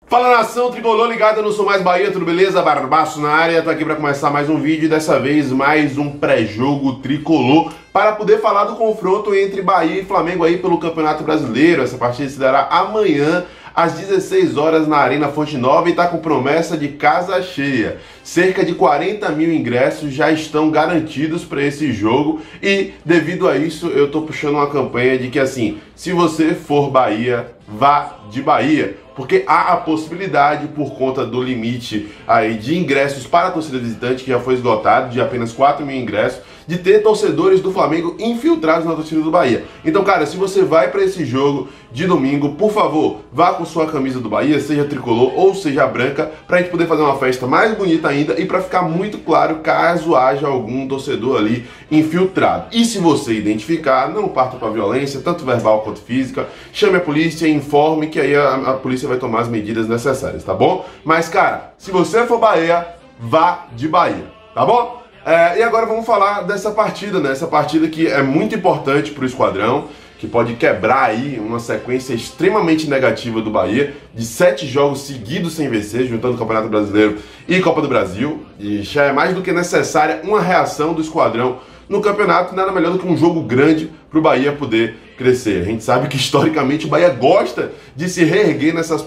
Fala, nação tricolor ligada no Sou Mais Bahia, tudo beleza? Barbaço na área, tô aqui para começar mais um vídeo, dessa vez mais um pré-jogo tricolor para poder falar do confronto entre Bahia e Flamengo aí pelo Campeonato Brasileiro. Essa partida se dará amanhã às 16 horas na Arena Fonte Nova e tá com promessa de casa cheia. Cerca de 40 mil ingressos já estão garantidos para esse jogo e devido a isso eu tô puxando uma campanha de que assim, se você for Bahia, vá de Bahia. Porque há a possibilidade, por conta do limite aí de ingressos para a torcida visitante, que já foi esgotado, de apenas 4 mil ingressos, de ter torcedores do Flamengo infiltrados na torcida do Bahia. Então, cara, se você vai para esse jogo de domingo, por favor, vá com sua camisa do Bahia, seja tricolor ou seja branca, para a gente poder fazer uma festa mais bonita ainda e para ficar muito claro caso haja algum torcedor ali infiltrado. E se você identificar, não parta para violência, tanto verbal quanto física, chame a polícia e informe que aí a polícia vai tomar as medidas necessárias, tá bom? Mas, cara, se você for Bahia, vá de Bahia, tá bom? E agora vamos falar dessa partida, né? Essa partida que é muito importante para o esquadrão, que pode quebrar aí uma sequência extremamente negativa do Bahia, de 7 jogos seguidos sem vencer, juntando o Campeonato Brasileiro e Copa do Brasil, e já é mais do que necessária uma reação do esquadrão no campeonato, nada melhor do que um jogo grande para o Bahia poder crescer. A gente sabe que historicamente o Bahia gosta de se reerguer nessas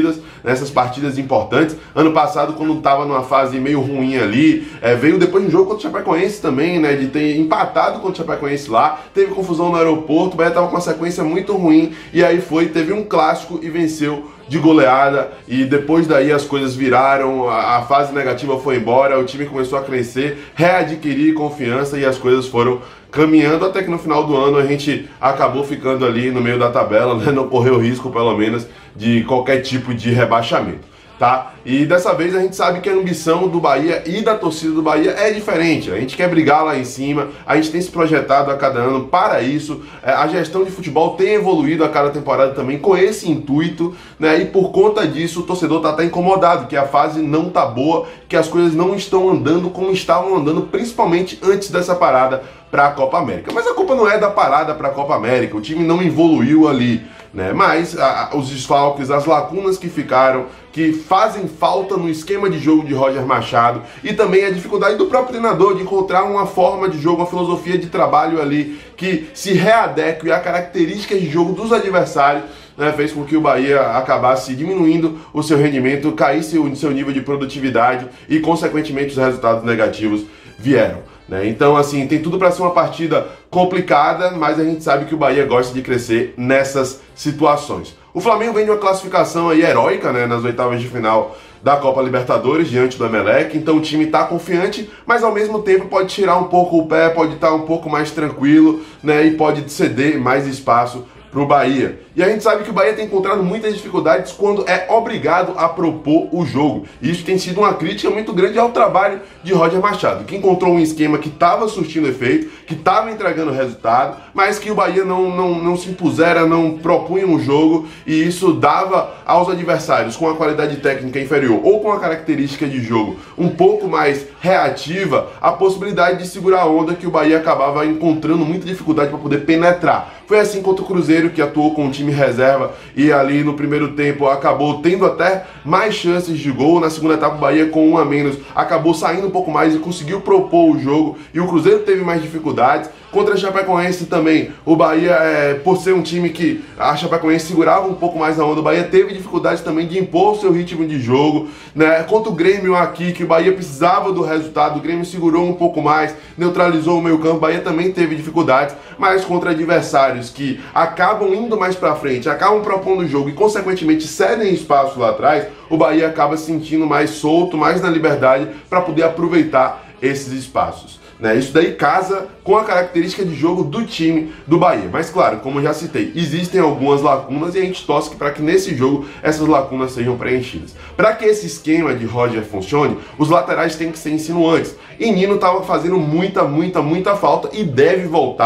partidas importantes. Ano passado, quando estava numa fase meio ruim ali, veio depois de um jogo contra o Chapecoense também, né, de ter empatado contra o Chapecoense lá, teve confusão no aeroporto, o Bahia estava com uma sequência muito ruim, e aí teve um clássico e venceu de goleada, e depois daí as coisas viraram, a fase negativa foi embora, o time começou a crescer, readquirir confiança e as coisas foram caminhando até que no final do ano a gente acabou ficando ali no meio da tabela, né? Não correu risco pelo menos de qualquer tipo de rebaixamento, tá? E dessa vez a gente sabe que a ambição do Bahia e da torcida do Bahia é diferente. A gente quer brigar lá em cima, a gente tem se projetado a cada ano para isso. A gestão de futebol tem evoluído a cada temporada também com esse intuito, né? E por conta disso o torcedor tá até incomodado, que a fase não tá boa, que as coisas não estão andando como estavam andando, principalmente antes dessa parada para a Copa América. Mas a culpa não é da parada para a Copa América, o time não evoluiu ali, né? Mas os desfalques, as lacunas que ficaram, que fazem falta no esquema de jogo de Roger Machado, e também a dificuldade do próprio treinador de encontrar uma forma de jogo, uma filosofia de trabalho ali que se readeque a características de jogo dos adversários, né, fez com que o Bahia acabasse diminuindo o seu rendimento, caísse o seu nível de produtividade e, consequentemente, os resultados negativos vieram, né? Então, assim, tem tudo para ser uma partida complicada, mas a gente sabe que o Bahia gosta de crescer nessas situações. O Flamengo vem de uma classificação aí heróica, né, nas oitavas de final da Copa Libertadores, diante do Emelec, então o time está confiante, mas ao mesmo tempo pode tirar um pouco o pé, pode estar um pouco mais tranquilo, né, e pode ceder mais espaço para o Bahia. E a gente sabe que o Bahia tem encontrado muitas dificuldades quando é obrigado a propor o jogo. E isso tem sido uma crítica muito grande ao trabalho de Roger Machado, que encontrou um esquema que estava surtindo efeito, que estava entregando resultado, mas que o Bahia não se impusera, não propunha um jogo, e isso dava aos adversários com a qualidade técnica inferior ou com a característica de jogo um pouco mais reativa, a possibilidade de segurar a onda, que o Bahia acabava encontrando muita dificuldade para poder penetrar. Foi assim contra o Cruzeiro, que atuou com um time reserva e ali no primeiro tempo acabou tendo até mais chances de gol. Na segunda etapa o Bahia, com um a menos, acabou saindo um pouco mais e conseguiu propor o jogo, e o Cruzeiro teve mais dificuldades. Contra a Chapecoense também, o Bahia, por ser um time que a Chapecoense segurava um pouco mais a onda, o Bahia teve dificuldades também de impor o seu ritmo de jogo, né? Contra o Grêmio aqui, que o Bahia precisava do resultado, o Grêmio segurou um pouco mais, neutralizou o meio campo, o Bahia também teve dificuldades, mas contra adversários que acabam indo mais pra frente, acabam propondo o jogo e consequentemente cedem espaço lá atrás, o Bahia acaba se sentindo mais solto, mais na liberdade para poder aproveitar esses espaços, né? Isso daí casa com a característica de jogo do time do Bahia. Mas claro, como eu já citei, existem algumas lacunas e a gente torce para que nesse jogo essas lacunas sejam preenchidas. Para que esse esquema de Roger funcione, os laterais têm que ser insinuantes. E Nino estava fazendo muita falta e deve voltar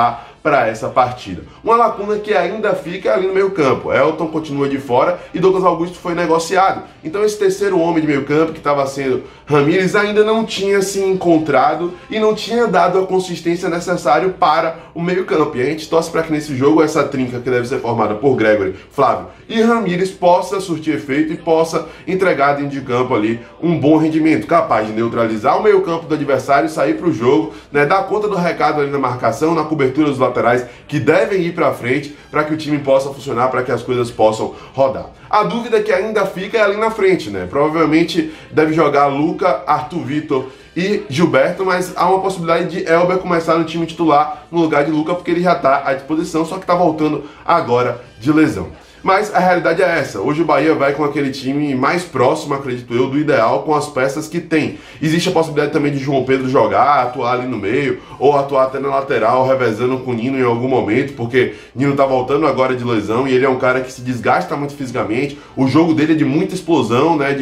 para essa partida. Uma lacuna que ainda fica ali no meio campo. Elton continua de fora e Douglas Augusto foi negociado. Então esse terceiro homem de meio campo, que estava sendo Ramírez, ainda não tinha se encontrado e não tinha dado a consistência necessária para o meio campo. E a gente torce para que nesse jogo essa trinca, que deve ser formada por Gregory, Flávio e Ramírez, possa surtir efeito e possa entregar dentro de campo ali um bom rendimento, capaz de neutralizar o meio campo do adversário, sair para o jogo, né, dar conta do recado ali na marcação, na cobertura dos laterais que devem ir para frente para que o time possa funcionar, para que as coisas possam rodar. A dúvida que ainda fica é ali na frente, né? Provavelmente deve jogar Luca, Arthur Vitor e Gilberto, mas há uma possibilidade de Elber começar no time titular no lugar de Luca, porque ele já está à disposição, só que está voltando agora de lesão. Mas a realidade é essa. Hoje o Bahia vai com aquele time mais próximo, acredito eu, do ideal, com as peças que tem. Existe a possibilidade também de João Pedro jogar, atuar ali no meio, ou atuar até na lateral, revezando com o Nino em algum momento, porque Nino tá voltando agora de lesão e ele é um cara que se desgasta muito fisicamente. O jogo dele é de muita explosão, né?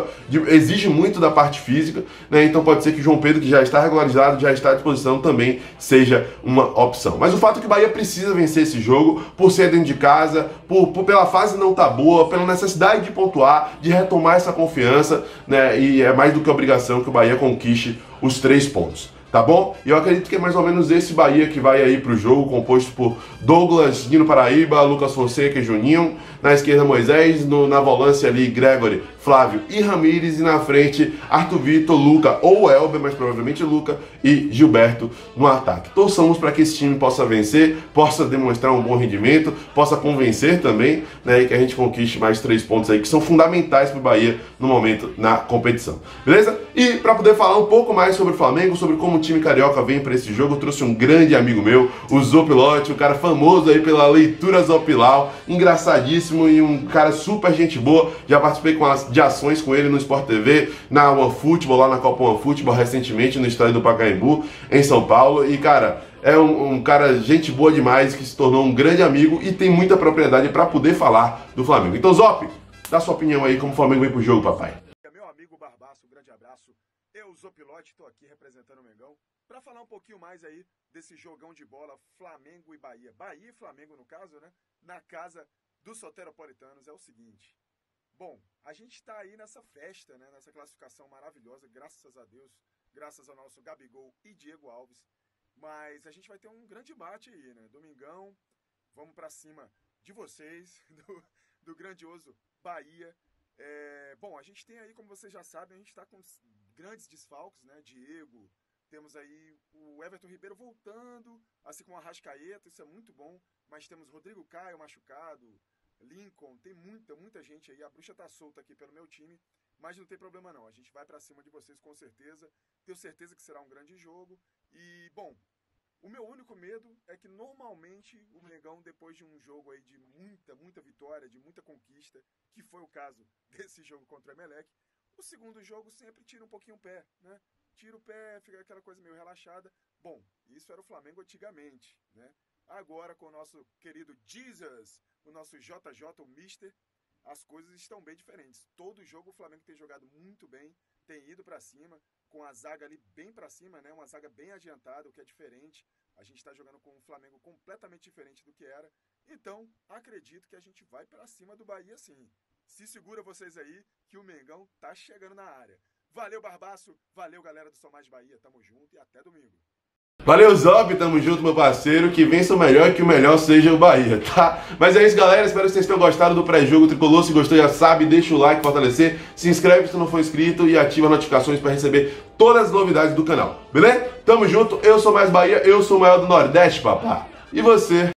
Exige muito da parte física, né? Então pode ser que João Pedro, que já está regularizado, já está à disposição, também seja uma opção. Mas o fato é que o Bahia precisa vencer esse jogo, por ser dentro de casa, pela fase não tá boa, pela necessidade de pontuar, de retomar essa confiança, né? E é mais do que obrigação que o Bahia conquiste os 3 pontos. Tá bom? E eu acredito que é mais ou menos esse Bahia que vai aí pro jogo, composto por Douglas, Nino Paraíba, Lucas Fonseca e Juninho. Na esquerda, Moisés, na volância ali, Gregory, Flávio e Ramírez. E na frente, Arthur Vitor, Luca ou Elber, mas provavelmente Luca e Gilberto no ataque. Torçamos para que esse time possa vencer, possa demonstrar um bom rendimento, possa convencer também, né? E que a gente conquiste mais 3 pontos aí, que são fundamentais pro Bahia no momento na competição. Beleza? E para poder falar um pouco mais sobre o Flamengo, sobre como o time carioca vem para esse jogo, eu trouxe um grande amigo meu, o Zopilote, um cara famoso aí pela leitura Zopilau, engraçadíssimo e um cara super gente boa. Já participei de ações com ele no Sport TV, na OneFootball, lá na Copa OneFootball, recentemente no estádio do Pacaembu, em São Paulo. E, cara, é um cara gente boa demais, que se tornou um grande amigo e tem muita propriedade para poder falar do Flamengo. Então, Zop, dá sua opinião aí como o Flamengo vem pro jogo, papai. Meu amigo Barbaço, um grande abraço. Eu, Zopilote, estou aqui representando o Mengão para falar um pouquinho mais aí desse jogão de bola Flamengo e Bahia. Bahia e Flamengo, no caso, né? Na casa dos soteropolitanos. É o seguinte. Bom, a gente está aí nessa festa, né? Nessa classificação maravilhosa, graças a Deus, graças ao nosso Gabigol e Diego Alves. Mas a gente vai ter um grande embate aí, né? Domingão, vamos para cima de vocês, do grandioso Bahia. Bom, a gente tem aí, como vocês já sabem, a gente está com grandes desfalques, né? Diego, temos aí o Everton Ribeiro voltando, assim como a Arrascaeta, isso é muito bom, mas temos Rodrigo Caio machucado, Lincoln, tem muita gente aí, a bruxa tá solta aqui pelo meu time, mas não tem problema não, a gente vai pra cima de vocês com certeza, tenho certeza que será um grande jogo, e bom, o meu único medo é que normalmente o Mengão, depois de um jogo aí de muita vitória, de muita conquista, que foi o caso desse jogo contra o Emelec, o segundo jogo sempre tira um pouquinho o pé, né? Tira o pé, fica aquela coisa meio relaxada. Bom, isso era o Flamengo antigamente, né? Agora, com o nosso querido Jesus, o nosso JJ, o Mister, as coisas estão bem diferentes. Todo jogo o Flamengo tem jogado muito bem, tem ido pra cima, com a zaga ali bem pra cima, né? Uma zaga bem adiantada, o que é diferente. A gente tá jogando com um Flamengo completamente diferente do que era. Então, acredito que a gente vai pra cima do Bahia sim. Se segura vocês aí, que o Mengão tá chegando na área. Valeu, Barbaço. Valeu, galera do Sou Mais Bahia. Tamo junto e até domingo. Valeu, Zop, tamo junto, meu parceiro, que vença o melhor e que o melhor seja o Bahia, tá? Mas é isso, galera, espero que vocês tenham gostado do pré-jogo tricolor. Se gostou, já sabe, deixa o like, fortalecer, se inscreve se não for inscrito e ativa as notificações para receber todas as novidades do canal, beleza? Tamo junto, eu sou Mais Bahia, eu sou o maior do Nordeste, papá. E você?